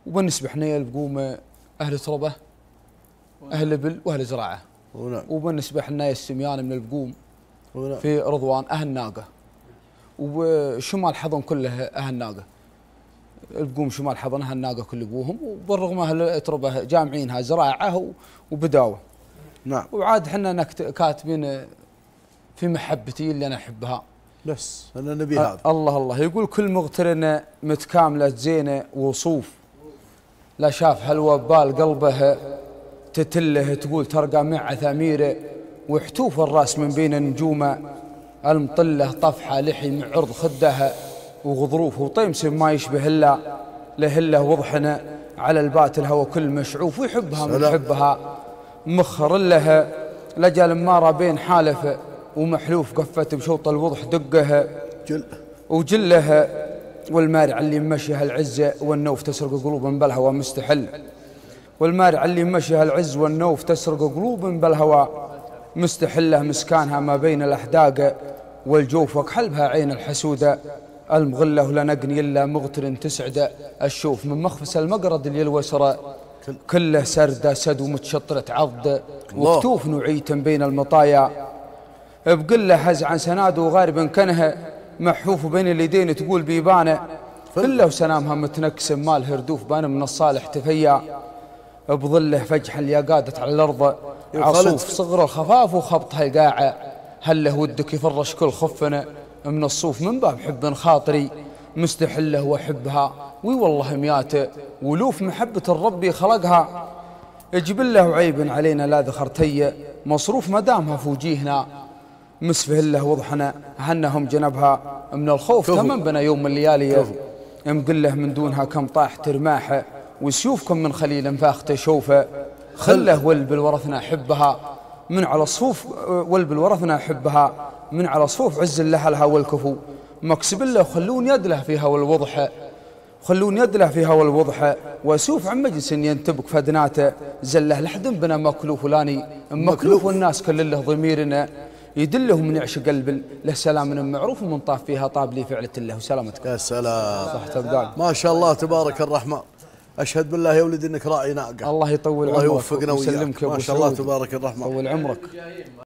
وبالنسبه احنا البقوم اهل تربه، اهل ابل واهل زراعه. ونعم. وبالنسبه احنا السميان من البقوم ونعم. في رضوان اهل ناقه، وشمال حضن كله اهل ناقه. البقوم شمال حضن اهل ناقه كل ابوهم، وبالرغم اهل تربه جامعينها زراعه وبداوه. نعم. وعاد احنا كاتبين في محبتي اللي انا احبها. بس انا نبي هذا. الله الله يقول كل مغترنه متكامله زينه وصوف، لا شاف هالوبال قلبه تتله تقول ترقى مع ثميره، وحتوف الراس من بين نجومه المطله طفحه لحي من عرض خدها، وغضروف وطيمس ما يشبه الا لهله وضحنا على البات الهوى كل مشعوف، ويحبها من حبها مخر لها لجل مارا بين حالف ومحلوف قفت بشوط الوضح دقها وجلها، والمارع اللي مشيها العزة والنوف تسرق قلوب بالهوى مستحل، والمارع اللي مشيها العز والنوف تسرق قلوب بالهوى مستحله، مسكانها ما بين الأحداق والجوف وكحلبها عين الحسودة المغلة، ولا نقني إلا مغتر تسعد الشوف من مخفس المقرد اللي الوسرى كله سردة سد ومتشطرة عض وكتوف نوعية بين المطايا، بقله هز عن سناد وغارب كنها محفوف بين اليدين تقول بيبانه، كله وسنامها متنكس مال هردوف بان من الصالح تفيا، بظله فجحا اللي قادت على الارض عصوف صغر الخفاف وخبطها القاعه، هله ودك يفرش كل خفنا من الصوف من باب حب خاطري مستحله واحبها، وي والله ميات ولوف محبه الرب خلقها، اجبله عيب علينا لا ذخرتي مصروف مدامها فوجيهنا مسفه له وضحنا هنهم جنبها من الخوف تمام بنا يوم من الليالي، مقله من دونها كم طاح ترماحه وسيوفكم من خليل فاخته شوفه، خله والبل ورثنا حبها من على الصفوف، والبل ورثنا حبها من على صفوف عز لها والكفو، مكسب له خلون يدله فيها والوضحه، خلون يدله فيها والوضحه، وسوف عن مجلس ينتبك فدناته زله لحد بنا مكلوف ولاني مكلوف، والناس كل له ضميرنا يدلهم من يعشق قلب له سلام من معروف ومن طاف فيها طاب لي فعلة الله وسلامتك. يا سلام صح ما شاء الله تبارك الرحمن. اشهد بالله يا ولدي انك راعي ناقه. الله يطول عمرك الله يوفقنا وياك. ويسلمك يا ابو ما شاء الله تبارك الرحمن. طول عمرك.